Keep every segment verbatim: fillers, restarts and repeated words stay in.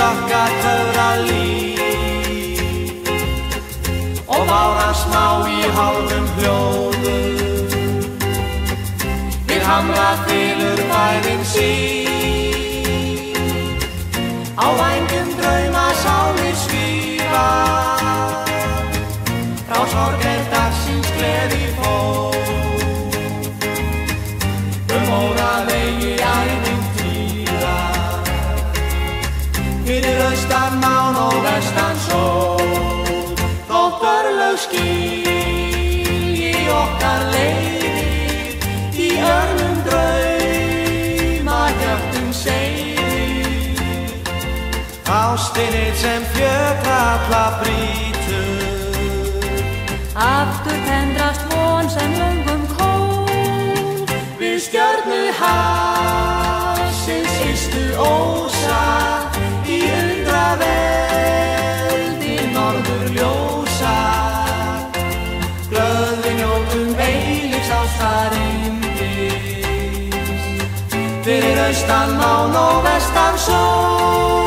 okkar töfralíf og vára smá í hálfum hljóðum við hamra þylur bæðin sín á vængum drauma sálir svífa frá sorgir dagsins gleði fór um óravegi ævintýra fyrir austan mán og vestan sól þótt örlög skilji okkar leiðir í örmum drauma hjörtum seiðir ástinni sem fjötralla brýtur aftur tendrast von sem löngum kól við stjörnu hafsins ystu ósa í undraveldi norður ljósa glöð við njótum eilífs ástar yndis fyrir austan mán og vestan sól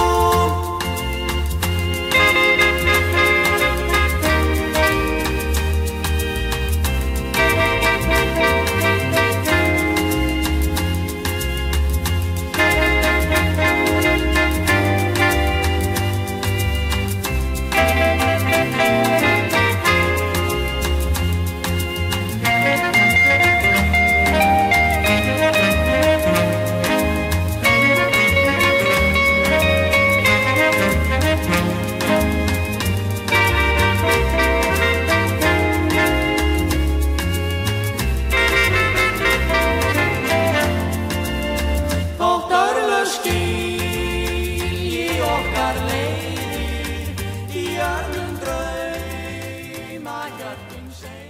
skilji okkar leiðir í örmum drauma hjörtum seiðir